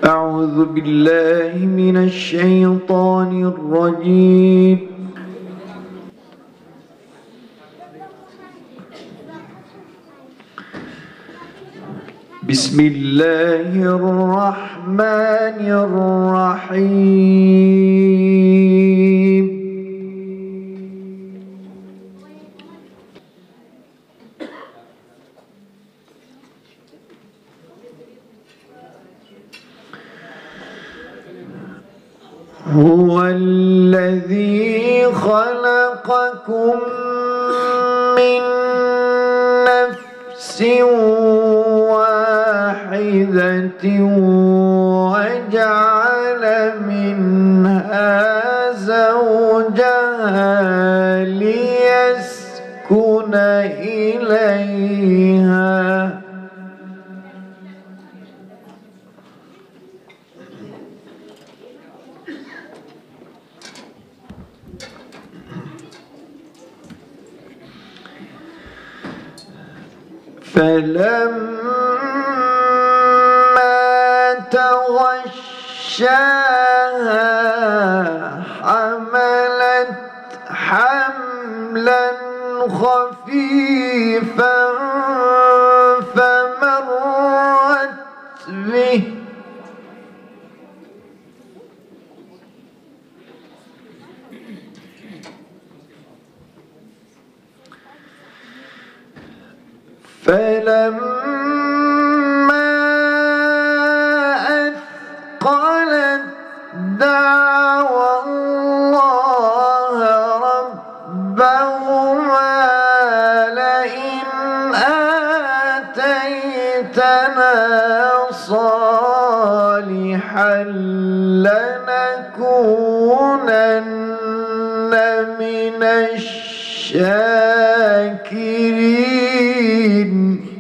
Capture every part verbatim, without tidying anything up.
أعوذ بالله من الشيطان الرجيم. بسم الله الرحمن الرحيم. هو الذي خلقكم من نفس واحدة وجعل منها زوجها ليسكن إليها فلما تغشاها حملت حملا خفيفا فمرت به فلما أثقلت دعوى الله ربهما لئن آتيتنا صالحا لنكونن من الشاكرين.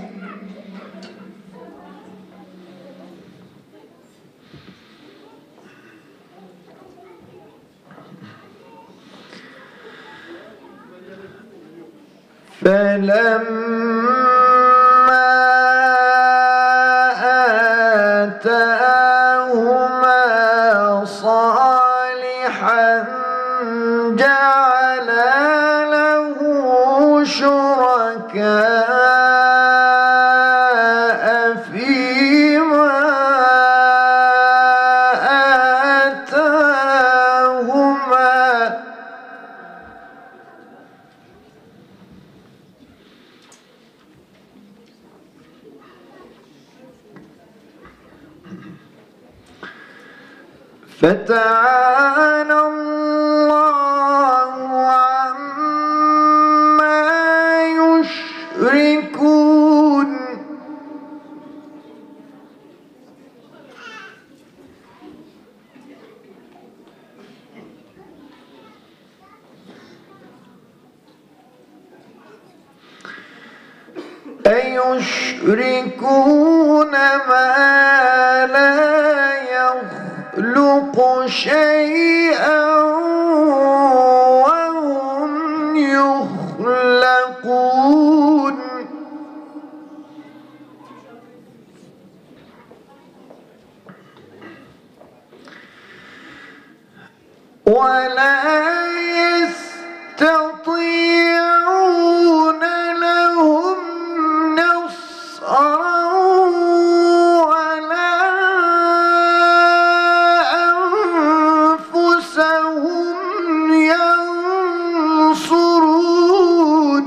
فلما آتاهما صالحا جعلا له شركاء فيما آتاهما فتعالى الله عما يشركون. أيشركون ما لا يخلق شيئا وهم يخلقون. ولا يستطيعون لهم نصرا ولا أنفسهم ينصرون.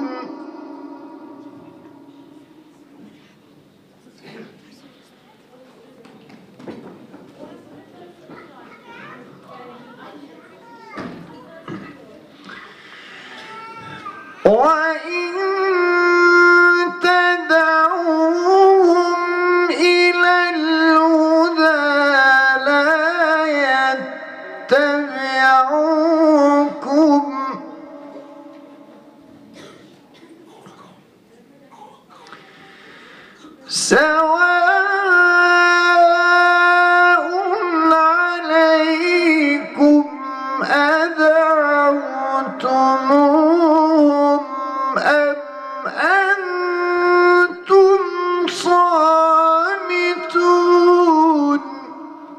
وإن تدعوهم إلى الهدى لا يتبعوكم سواء عليكم أدعوتموهم أم أنتم صامتون.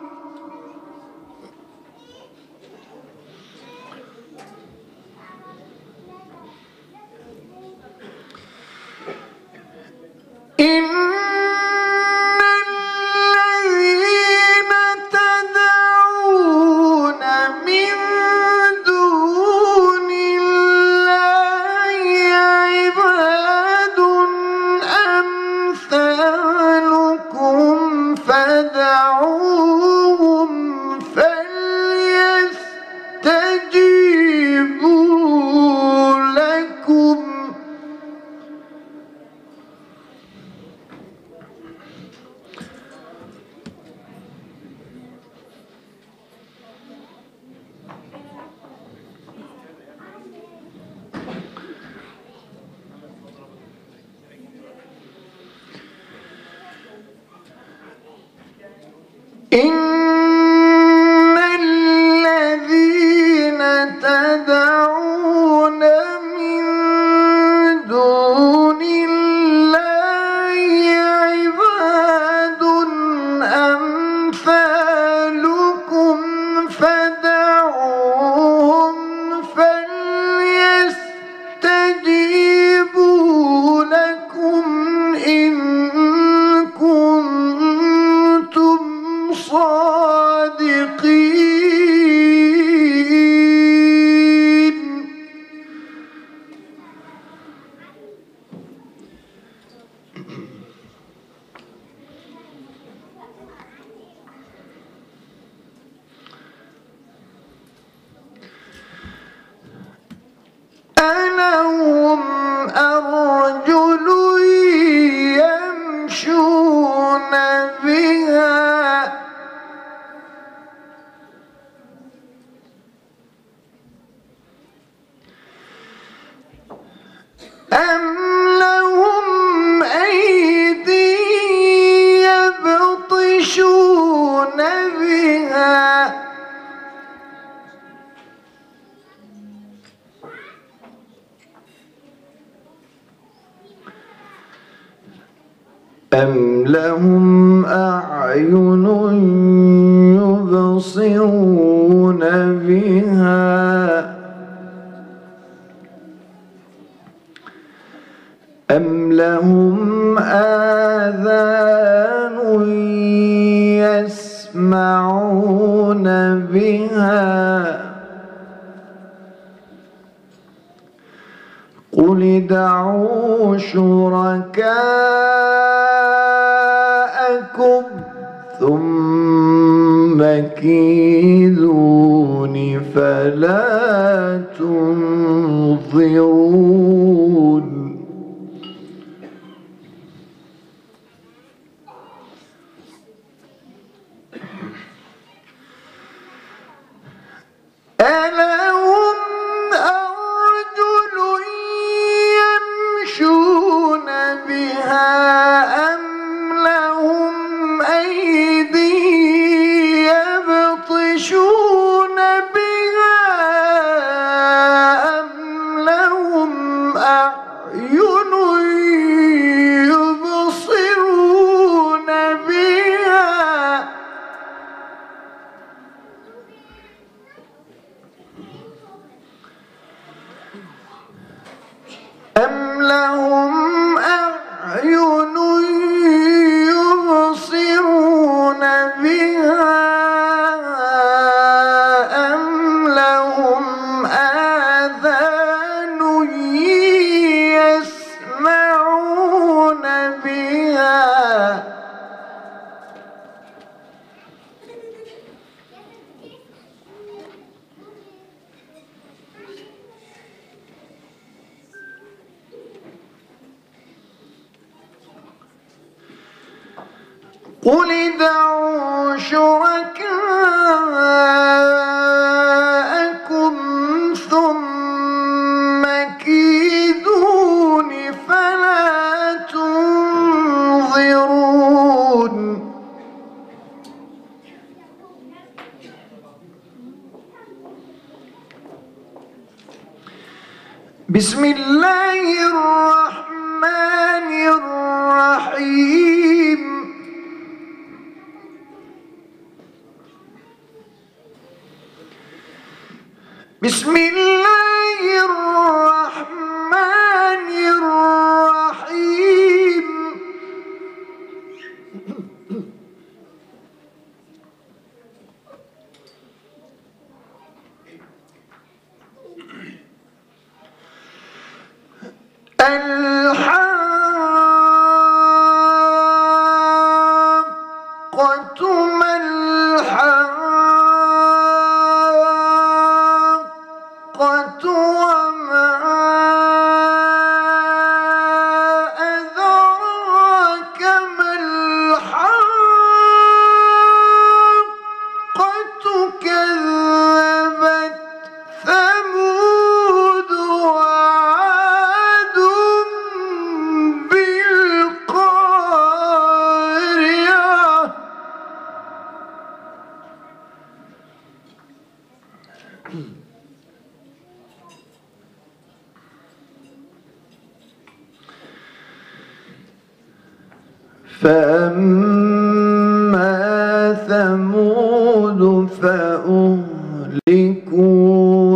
إن الذين تدعون من دون الله عباد أمثالكم فدعوهم فليستجيبوا لكم إن كنتم صادقين. ألهم أرجل يمشون بها أم لهم أيدي يبطشون بها أم لهم أعين يبصرون بها أم لهم آذان يسمعون بها قل ادعوا شركاءكم ثم كيدون فلا تنظرون. ألهم أرجل يمشون بها أم لهم أيدي يبطشون بها أم لهم أعين يبصرون بها أم لهم أعين يبصرون بها أم لهم آذان يسمعون بها قل ادعوا شركاءكم ثم كيدون فلا تنظرون. بسم الله الرحمن الرحيم. بسم الله الرحمن الرحيم. الحاقة ما الحاقة وما أدراك ما الحاقة كذبت ثمود وعاد بالقارعة فأما ثمود فأهلكوا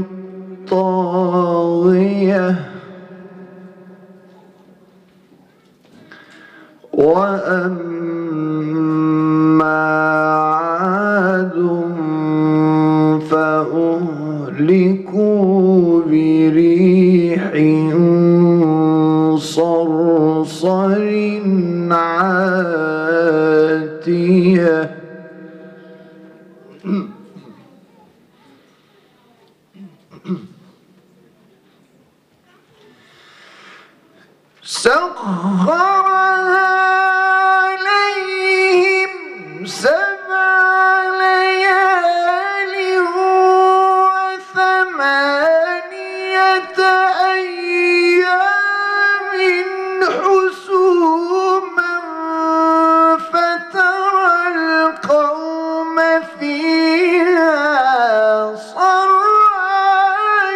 بالطاغية وأما عاد فأهلكوا بريح صرصر عاتية سخرها عليهم سبع ليال وثمانية أيام حسوما فترى القوم فيها صرعى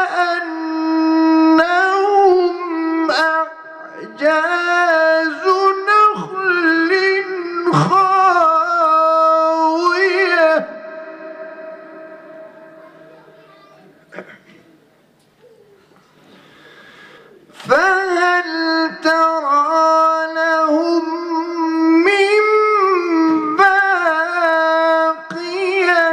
كأنهم أعجاز نخل خاوية فهل ترى لهم من باقية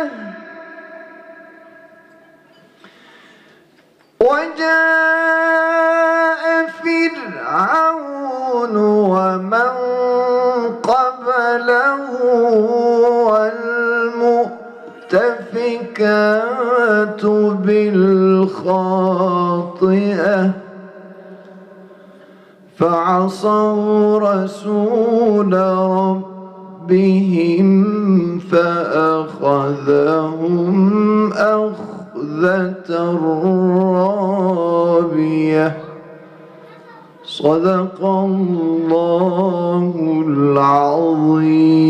وجاء فرعون ومن قبله والمؤتفكات بالخاطئة فعصوا رسول ربهم فأخذهم أخذة رابية صدق الله العظيم.